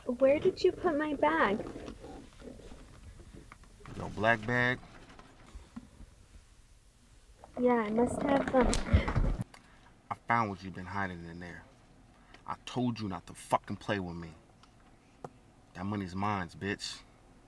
Where did you put my bag? Your black bag? Yeah, I must have I found what you've been hiding in there. I told you not to fucking play with me. That money's mine, bitch.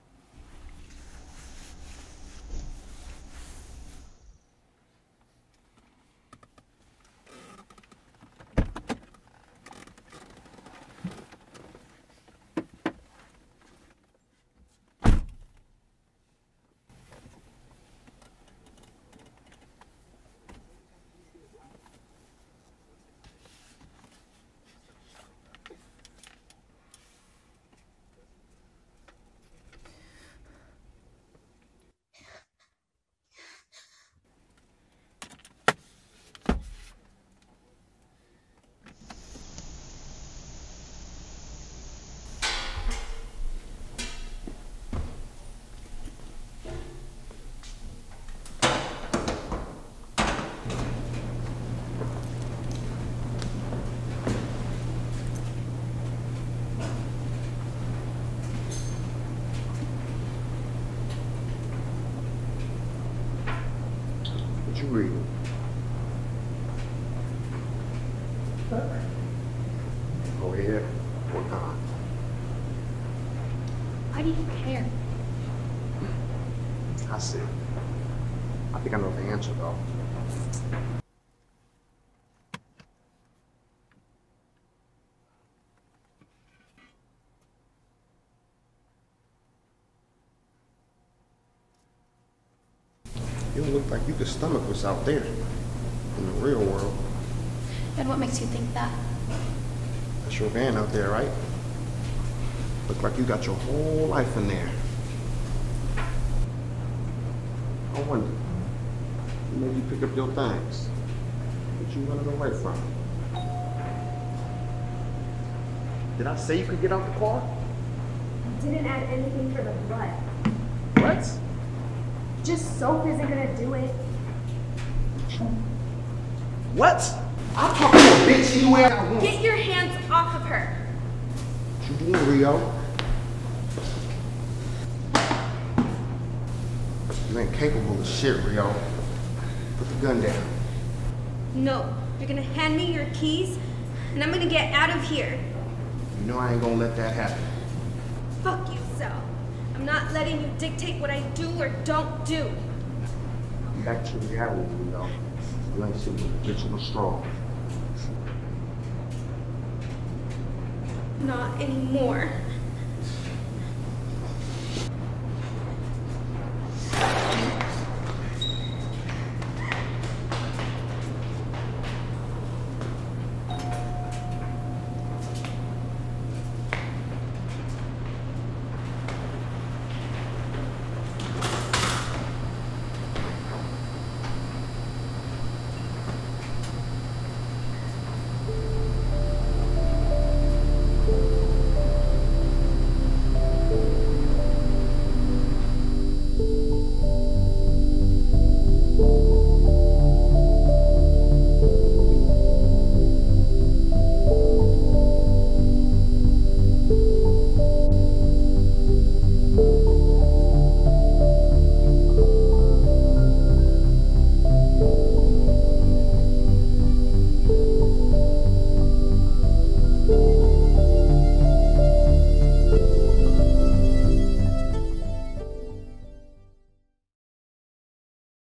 What you reading? book. Go ahead. What kind? Why do you care? I see. I think I know the answer, though. You don't look like you could stomach what's out there in the real world. And what makes you think that? That's your van out there, right? Look like you got your whole life in there. I wonder, you maybe pick up your things. What you running away from? Did I say you could get out the car? You didn't add anything for the blood. What? Just soap isn't gonna do it. What? I'll talk to a bitch anywhere I want. Get your hands off of her. What you doing, Rio? You ain't capable of shit, Rio. Put the gun down. No, you're gonna hand me your keys, and I'm gonna get out of here. You know I ain't gonna let that happen. Fuck you, Sal. I'm not letting you dictate what I do or don't do. Back to reality, Rio. You ain't sitting with a bitch in a straw. Not anymore.